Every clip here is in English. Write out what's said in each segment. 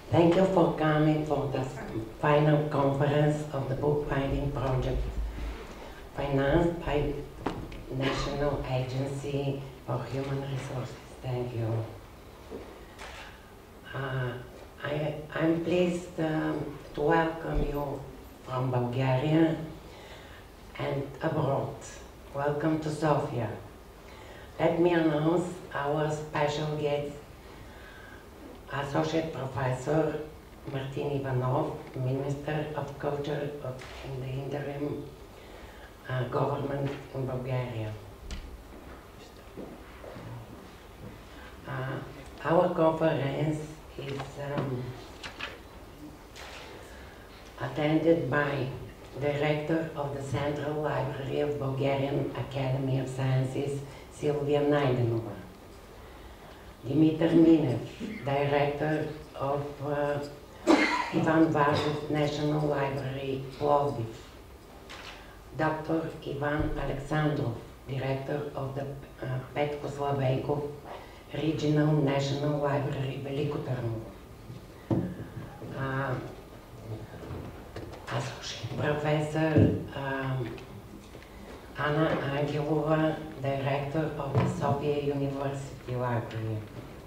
Thank you for coming for the final conference of the bookbinding project, financed by National Agency for Human Resources. Thank you. I'm pleased to welcome you from Bulgaria and abroad. Welcome to Sofia. Let me announce our special guest, Associate Professor Martin Ivanov, Minister of Culture in the interim government in Bulgaria. Our conference is attended by Director of the Central Library of Bulgarian Academy of Sciences, Silvia Найденова, Dimitar Minev, Director of Ivan Vazov National Library, Plovdiv, Dr. Ivan Alexandrov, Director of the Petko Slaveykov Regional National Library, Veliko Tarnovo, Associate Professor Anna Angelova, Director of the Sofia University Library,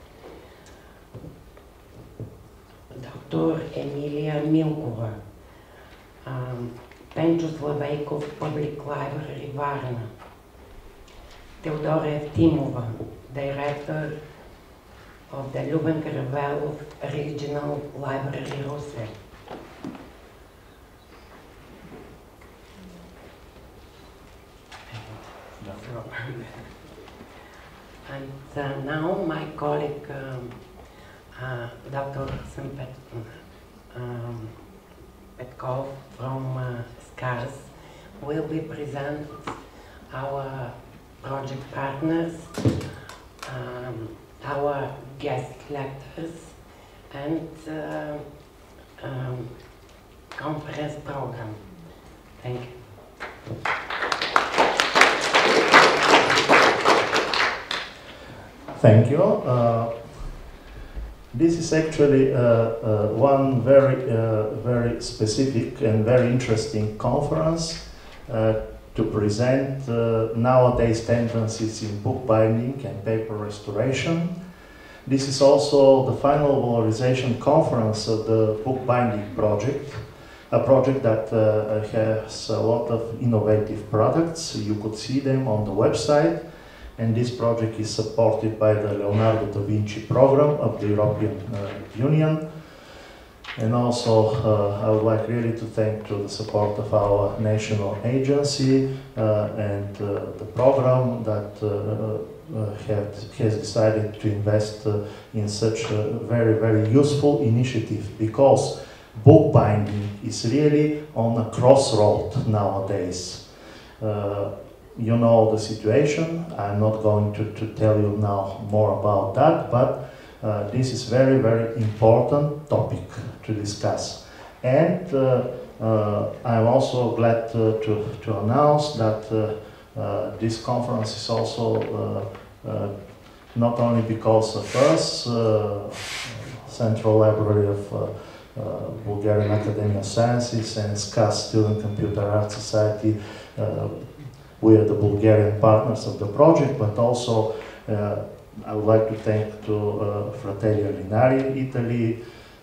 Dr. Emilia Milkova, Pencho Slaveykov Public Library, Varna, Teodora Evtimova, Director of the Luben Karavelov Regional Library, Russia, and now my colleague, Dr. Sempet Petkov from SCARS will be present our project partners, our guest lecturers, and conference program. Thank you. Thank you. This is actually one very specific and very interesting conference to present nowadays tendencies in bookbinding and paper restoration. This is also the final valorization conference of the bookbinding project, a project that has a lot of innovative products. You could see them on the website. And this project is supported by the Leonardo da Vinci program of the European Union. And also, I would like really to thank to the support of our national agency and the program that has decided to invest in such a very useful initiative, because bookbinding is really on a crossroad nowadays. You know the situation. I'm not going to tell you now more about that, but this is very important topic to discuss. And I'm also glad to announce that this conference is also not only because of us, Central Library of Bulgarian Academy of Sciences and SCAS Student Computer Art Society, we are the Bulgarian partners of the project, but also I would like to thank to Fratelli Alinari, Italy,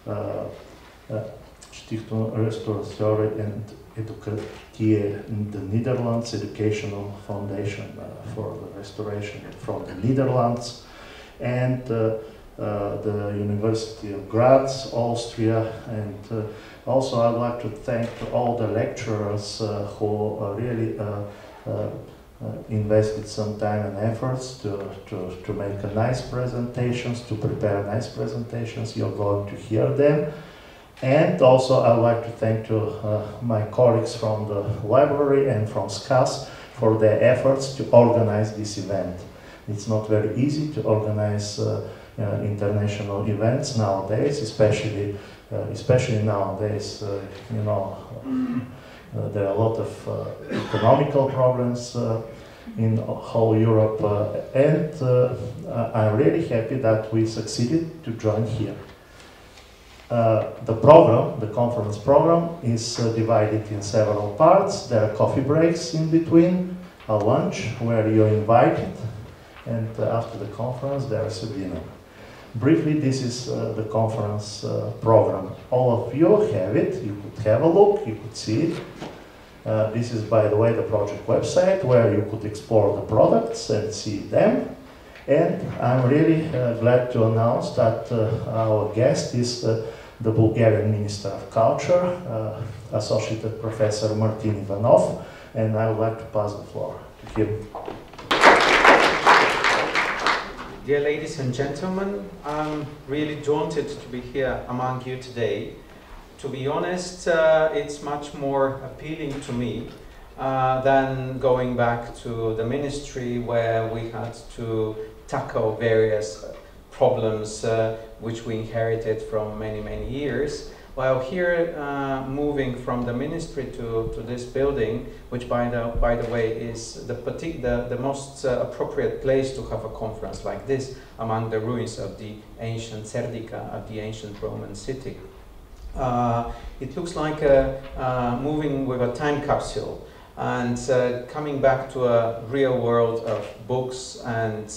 Stichting Restauratori and Educatie in the Netherlands, Educational Foundation for the Restoration from the Netherlands, and the University of Graz, Austria, and also I'd like to thank all the lecturers who really invested some time and efforts to make a nice presentations, to prepare nice presentations. You're going to hear them. And also I'd like to thank my colleagues from the library and from SCAS for their efforts to organize this event. It's not very easy to organize international events nowadays, especially nowadays, you know, there are a lot of economical problems in whole Europe, and I'm really happy that we succeeded to join here. The conference program is divided in several parts. There are coffee breaks in between, a lunch where you're invited, and after the conference there is a dinner. Briefly, this is the conference program. All of you have it. You could have a look, you could see it. This is, by the way, the project website where you could explore the products and see them. And I'm really glad to announce that our guest is the Bulgarian Minister of Culture, Associate Professor Martin Ivanov, and I would like to pass the floor to him. Dear ladies and gentlemen, I'm really daunted to be here among you today. To be honest, it's much more appealing to me than going back to the ministry where we had to tackle various problems which we inherited from many years. While here, moving from the ministry to this building, which by the way is the most appropriate place to have a conference like this among the ruins of the ancient Serdica, of the ancient Roman city. It looks like moving with a time capsule and coming back to a real world of books and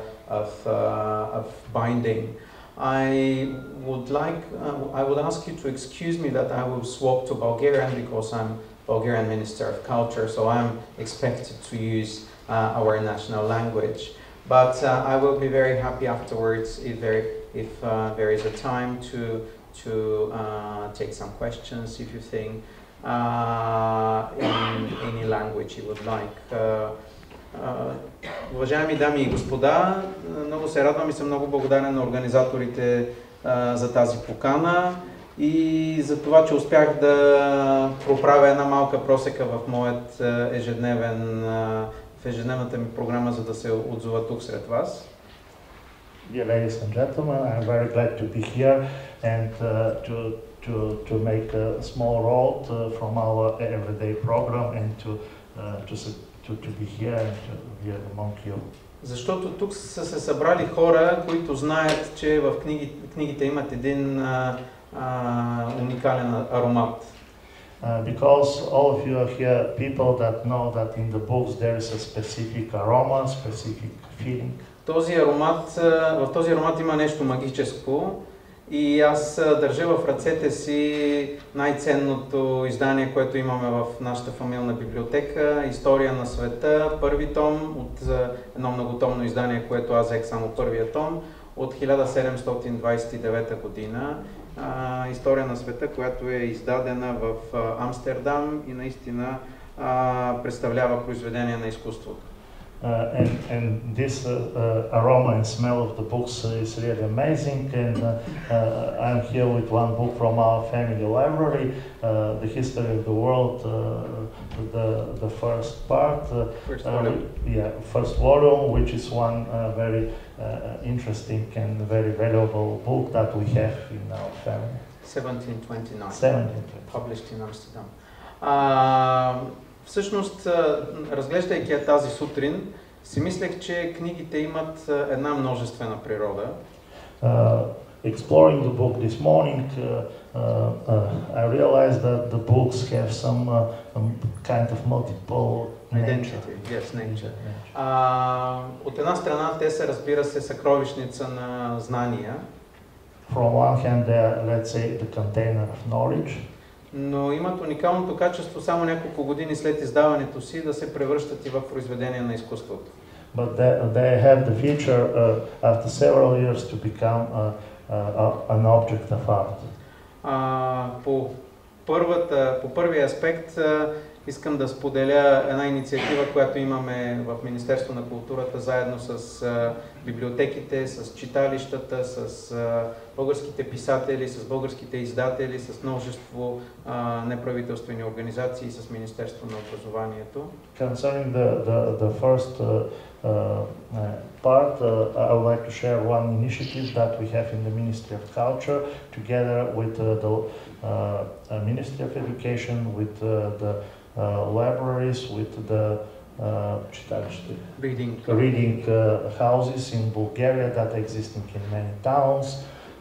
of binding. I would ask you to excuse me that I will swap to Bulgarian because I'm Bulgarian Minister of Culture, so I'm expected to use our national language. But I will be very happy afterwards if there is a time to take some questions if you think in any language you would like. Уважаеми дами и господа, много се радвам и съм много благодарен на организаторите за тази покана и за това, че успях да проправя една малка просека в моят ежедневната ми програма, за да се отзова тук сред вас. Dear ladies and gentlemen, I'm very glad to be here and to make a small role from our everyday program and to be here and to be among you. Защото тук са се събрали хора, които знаят, че в книгите имат един уникален аромат. Because all of you are here, people that know that in the books there is a specific aroma, specific feeling. В този аромат има нещо магическо и аз държа в ръцете си най-ценното издание, което имаме в нашата фамилна библиотека, История на света, първи том от едно многотомно издание, което аз взех само първия том, от 1729 година. История на света, която е издадена в Амстердам и наистина представлява произведение на изкуството. And this aroma and smell of the books is really amazing, and I'm here with one book from our family library, The History of the World, the first part, first volume, which is one very interesting and very valuable book that we have in our family. 1729, published in Amsterdam. Всъщност, разглеждайки я тази сутрин, си мислех, че книгите имат една множествена природа. Exploring the book this morning, I realized that the books have some kind of multiple identity. Yes, nature. От една страна, те са, разбира се, съкровищница на знания. From one hand, they are, let's say, the container of knowledge. Но имат уникалното качество само няколко години след издаването си да се превръщат и в произведения на изкуството. But they have the feature after several years to become an object of art. По първия аспект искам да споделя една инициатива, която имаме в Министерство на културата, заедно с библиотеките, с читалищата, с българските писатели, с българските издатели, с множество неправителствени организации и с Министерство на образованието. Concerning the first part, I would like to share one initiative that we have in the Ministry of Culture, together with the Ministry of Education, with the libraries, with the reading houses in Bulgaria that existing in many towns,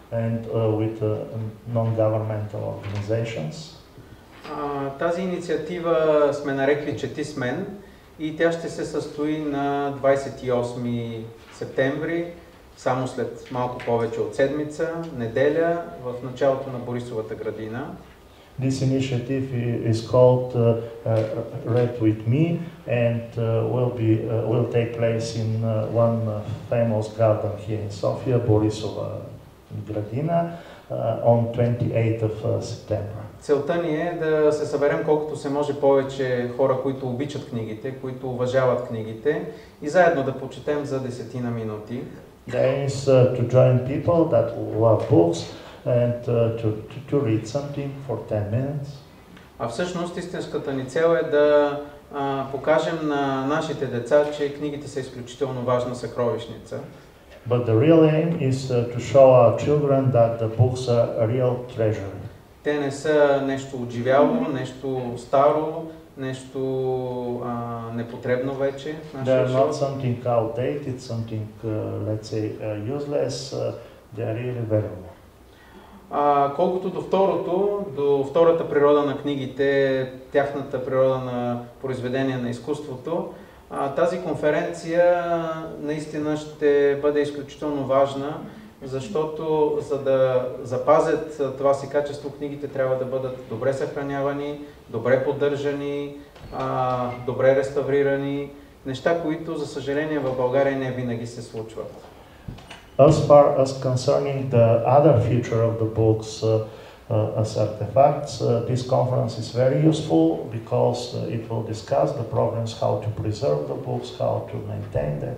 and with non-governmental organizations. Тази инициатива сме нарекли Чети с мен и тя ще се състои на 28 септември, само след малко повече от седмица, неделя, в началото на Борисовата градина. This initiative is called Read with Me and will take place in one famous garden here in Sofia, Borisova Gradina, on 28th of September. Целта ни е да се съберем колкото се може повече хора, които обичат книгите, които уважават книгите и заедно да почетем за 10 минути. The aim is to join people that love books and to read something for 10 minutes. А всъщност истинската ни цел е да покажем на нашите деца, че книгите са изключително важна съкровищница. But the real aim is to show our children that the books are a real treasure. Те не са нещо отживяло, нещо старо, нещо непотребно вече в нашия They're not живот. something outdated, something, let's say, useless. They are really valuable. Колкото до втората природа на книгите, тяхната природа на произведение на изкуството, тази конференция наистина ще бъде изключително важна, защото за да запазят това си качество, книгите трябва да бъдат добре съхранявани, добре поддържани, добре реставрирани, неща, които за съжаление в България не винаги се случват. As far as concerning the other feature of the books as artifacts, this conference is very useful because it will discuss the problems how to preserve the books, how to maintain them.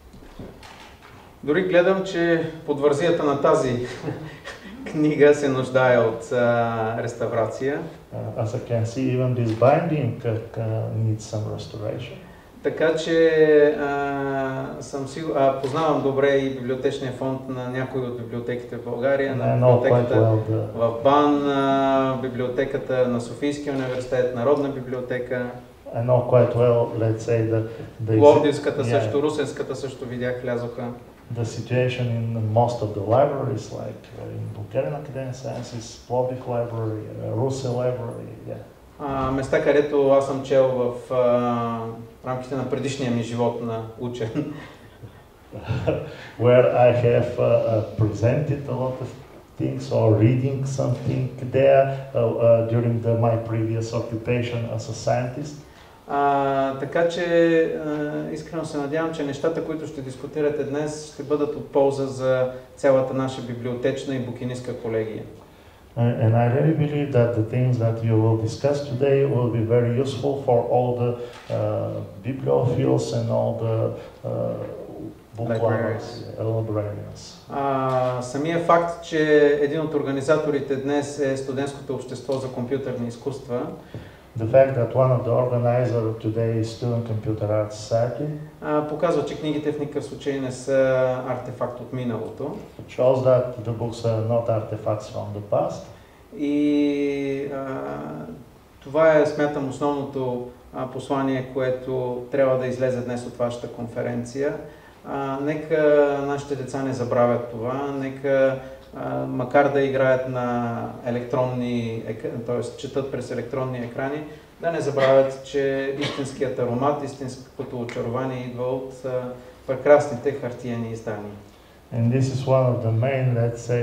Дори гледам, че подвързията на тази книга се нуждае от реставрация. As I can see, even this binding needs some restoration. Така че познавам добре и библиотечния фонд на някои от библиотеките в България, на библиотеката в БАН, библиотеката на Софийския университет, Народна библиотека. I know quite well, let's say, Пловдивската също, Русенската също видях, влязоха. The situation in most of the libraries, like in Bulgarian Academic Sciences, Plovdiv Library, Russell Library, yeah. Места, където аз съм чел в рамките на предишния ми живот на учен. Where I have presented a lot of things or reading something there during my previous occupation as a scientist. Така че искрено се надявам, че нещата, които ще дискутирате днес, ще бъдат от полза за цялата наша библиотечна и букинистка колегия. And I really believe that the things that you will discuss today will be very useful for all the bibliophiles and all the book lovers, librarians. Самия факт, че един от организаторите днес е Студентското общество за компютърни изкуства, the fact that one of the organizers today is Student Computer Art Society, показва, че книгите в никакъв случай не са артефакт от миналото. Shows that the books are not artifacts from the past. И това е, смятам, основното послание, което трябва да излезе днес от вашата конференция. Нека нашите деца не забравят това, нека макар да играят на електронни, т.е. четат през електронни екрани, да не забравят, че истинският аромат, истинското очарование идва от прекрасните хартиени издания. And this is one of the main, let's say,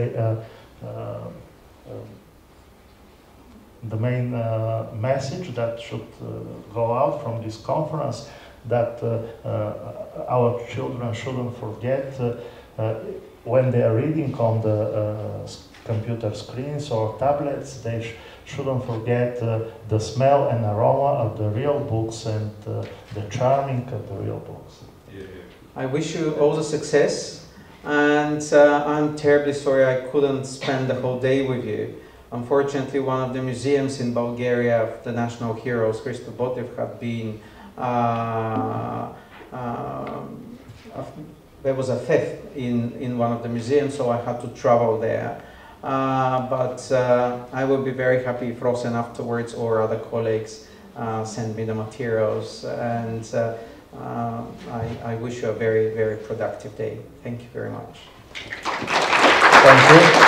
the main message that should go out from this conference, that our children shouldn't forget when they are reading on the computer screens or tablets, they shouldn't forget the smell and aroma of the real books and the charming of the real books. I wish you all the success, and I'm terribly sorry I couldn't spend the whole day with you. Unfortunately, one of the museums in Bulgaria of the national heroes, Hristo Botev, had been there was a theft in one of the museums, so I had to travel there. But I will be very happy if Rosen afterwards or other colleagues send me the materials, and I wish you a very, very productive day. Thank you very much. Thank you.